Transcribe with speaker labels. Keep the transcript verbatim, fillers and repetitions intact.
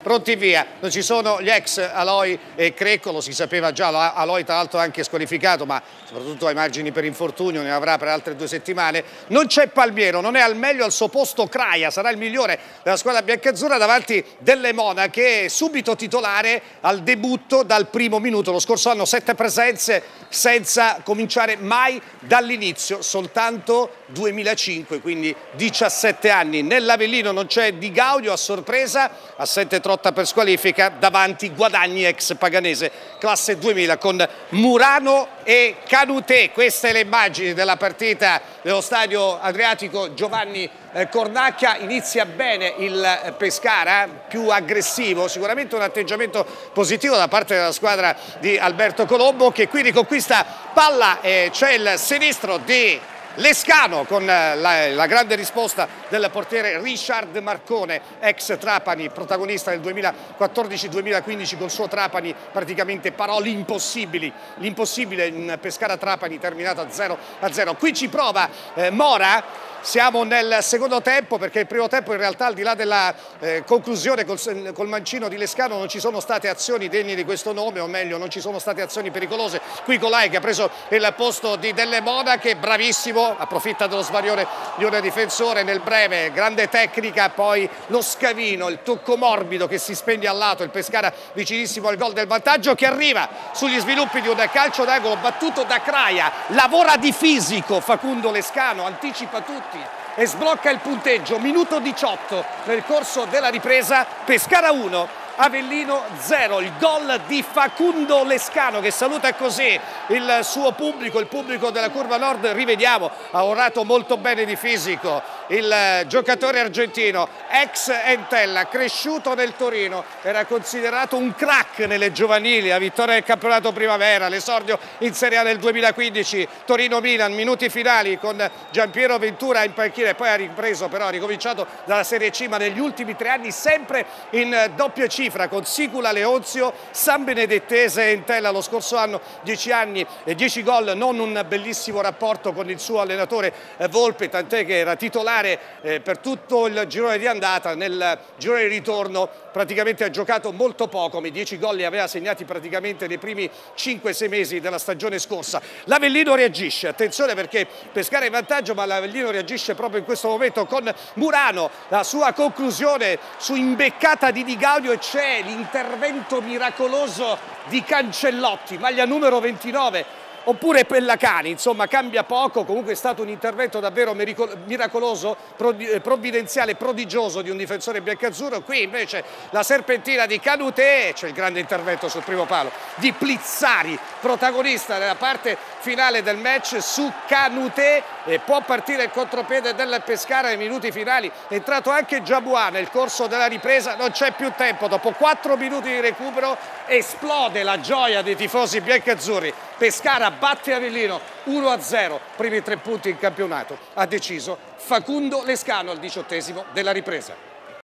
Speaker 1: pronti via. Non ci sono gli ex Aloi e Crecco, lo si sapeva già, Aloi tra l'altro anche squalificato, ma soprattutto ai margini per infortunio, ne avrà per altre due settimane. Non c'è Palmiero, non è al meglio, al suo posto Craia, sarà il migliore della squadra biancazzurra davanti delle Monache, subito titolare al debutto dal primo minuto. Lo scorso anno sette presenze senza cominciare mai dall'inizio, soltanto duemilacinque, quindi diciassette anni. Nell'Avellino non c'è Di Gaudio, a sorpresa, assente Trotta per squalifica, davanti Guadagni ex Paganese, classe duemila con Murano e Canutè. Queste le immagini della partita dello stadio Adriatico Giovanni Cornacchia. Inizia bene il Pescara, più aggressivo, sicuramente un atteggiamento positivo da parte della squadra di Alberto Colombo, che qui riconquista palla e c'è il sinistro di Lescano con la, la grande risposta del portiere Richard Marcone, ex Trapani, protagonista del duemilaquattordici duemilaquindici col suo Trapani, praticamente parò l'impossibile, l'impossibile in Pescara-Trapani terminata zero a zero. Qui ci prova eh, Mora. Siamo nel secondo tempo, perché il primo tempo in realtà, al di là della eh, conclusione col, col mancino di Lescano, non ci sono state azioni degne di questo nome, o meglio non ci sono state azioni pericolose. Qui Colai, che ha preso il posto di Delle Monache, bravissimo, approfitta dello svarione di un difensore nel breve, grande tecnica, poi lo scavino, il tocco morbido che si spende al lato, il Pescara vicinissimo al gol del vantaggio, che arriva sugli sviluppi di un calcio d'angolo battuto da Craia. Lavora di fisico Facundo Lescano, anticipa tutti e sblocca il punteggio. Minuto diciotto nel corso della ripresa, Pescara uno, Avellino zero, il gol di Facundo Lescano, che saluta così il suo pubblico, il pubblico della Curva Nord. Rivediamo, ha onorato molto bene di fisico il giocatore argentino, ex Entella, cresciuto nel Torino, era considerato un crack nelle giovanili, la vittoria del campionato primavera, l'esordio in Serie A nel duemilaquindici, Torino-Milan, minuti finali con Giampiero Ventura in panchina, e poi ha ripreso, però ha ricominciato dalla Serie C, ma negli ultimi tre anni sempre in doppia cifra con Sicula, Leonzio, San Benedettese e Entella. Lo scorso anno dieci anni e dieci gol, non un bellissimo rapporto con il suo allenatore Volpe, tant'è che era titolare eh, per tutto il girone di andata. Nel girone di ritorno praticamente ha giocato molto poco, ma i dieci gol li aveva segnati praticamente nei primi cinque sei mesi della stagione scorsa. L'Avellino reagisce, attenzione, perché Pescara è in vantaggio, ma l'Avellino reagisce proprio in questo momento con Murano, la sua conclusione su imbeccata di Di Gaudio, e c'è l'intervento miracoloso di Cancellotti, maglia numero ventinove, oppure Pellacani, insomma cambia poco. Comunque è stato un intervento davvero miracoloso, provvidenziale, prodigioso di un difensore biancazzurro. Qui invece la serpentina di Canutè, c'è il grande intervento sul primo palo di Plizzari, protagonista nella parte finale del match su Canutè, e può partire il contropiede del Pescara nei minuti finali. È entrato anche Giabua nel corso della ripresa, non c'è più tempo, dopo quattro minuti di recupero esplode la gioia dei tifosi biancazzurri. Pescara batte Avellino uno a zero, primi tre punti in campionato, ha deciso Facundo Lescano al diciottesimo della ripresa.